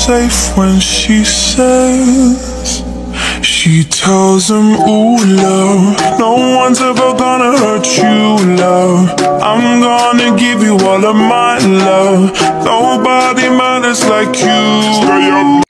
safe when she says, she tells him, ooh, love, no one's ever gonna hurt you, love. I'm gonna give you all of my love. Nobody matters like you. Stay up